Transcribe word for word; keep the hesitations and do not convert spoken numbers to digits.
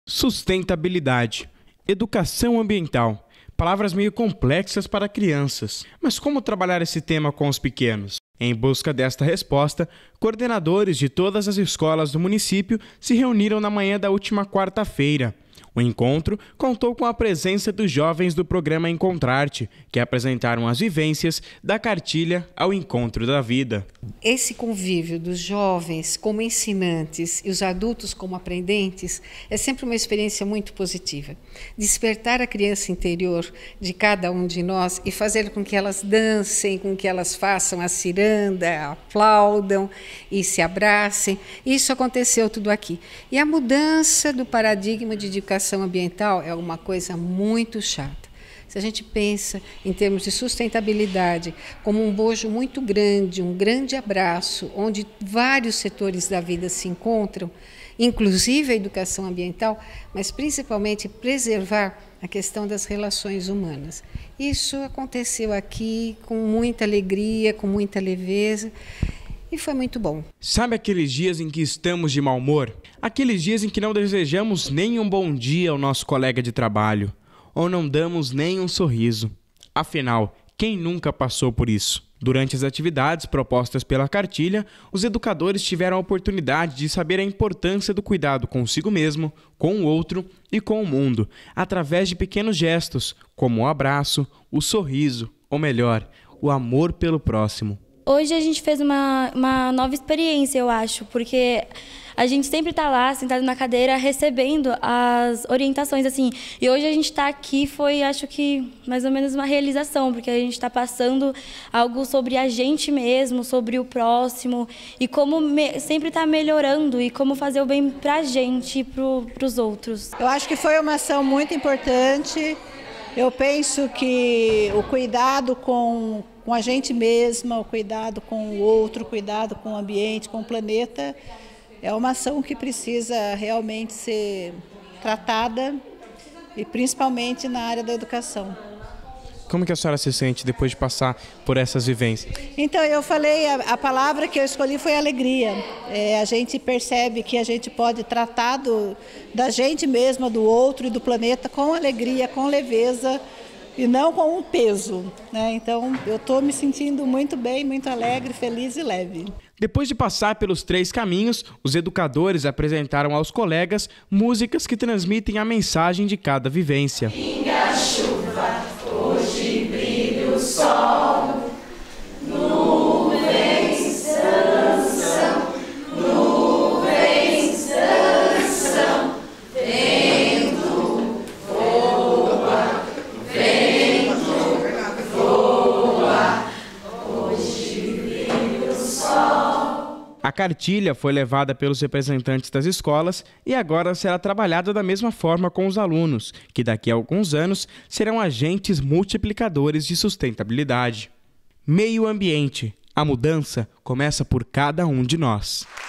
Sustentabilidade, educação ambiental, palavras meio complexas para crianças. Mas como trabalhar esse tema com os pequenos? Em busca desta resposta, coordenadores de todas as escolas do município se reuniram na manhã da última quarta-feira. O encontro contou com a presença dos jovens do programa Encontrarte, que apresentaram as vivências da cartilha ao encontro da vida. Esse convívio dos jovens como ensinantes e os adultos como aprendentes é sempre uma experiência muito positiva. Despertar a criança interior de cada um de nós e fazer com que elas dancem, com que elas façam a ciranda, aplaudam e se abracem. Isso aconteceu tudo aqui. E a mudança do paradigma de educação ambiental é uma coisa muito chata. Se a gente pensa em termos de sustentabilidade como um bojo muito grande, um grande abraço, onde vários setores da vida se encontram, inclusive a educação ambiental, mas principalmente preservar a questão das relações humanas. Isso aconteceu aqui com muita alegria, com muita leveza. E foi muito bom. Sabe aqueles dias em que estamos de mau humor? Aqueles dias em que não desejamos nem um bom dia ao nosso colega de trabalho, ou não damos nem um sorriso. Afinal, quem nunca passou por isso? Durante as atividades propostas pela cartilha, os educadores tiveram a oportunidade de saber a importância do cuidado consigo mesmo, com o outro e com o mundo, através de pequenos gestos, como o abraço, o sorriso, ou melhor, o amor pelo próximo. Hoje a gente fez uma, uma nova experiência, eu acho, porque a gente sempre está lá, sentado na cadeira, recebendo as orientações, assim. E hoje a gente está aqui, foi, acho que, mais ou menos uma realização, porque a gente está passando algo sobre a gente mesmo, sobre o próximo, e como me, sempre está melhorando, e como fazer o bem para a gente e para os outros. Eu acho que foi uma ação muito importante. Eu penso que o cuidado com, com a gente mesma, o cuidado com o outro, o cuidado com o ambiente, com o planeta, é uma ação que precisa realmente ser tratada, e principalmente na área da educação. Como que a senhora se sente depois de passar por essas vivências? Então, eu falei, a, a palavra que eu escolhi foi alegria. É, a gente percebe que a gente pode tratar do, da gente mesma, do outro e do planeta com alegria, com leveza e não com um peso, né? Então, eu estou me sentindo muito bem, muito alegre, feliz e leve. Depois de passar pelos três caminhos, os educadores apresentaram aos colegas músicas que transmitem a mensagem de cada vivência. Pinga a chuva, hoje brilha o sol, nuvens dançam, nuvens dançam, vento voa, vento voa, hoje brilha o sol. A cartilha foi levada pelos representantes das escolas e agora será trabalhada da mesma forma com os alunos, que daqui a alguns anos serão agentes multiplicadores de sustentabilidade. Meio ambiente. A mudança começa por cada um de nós.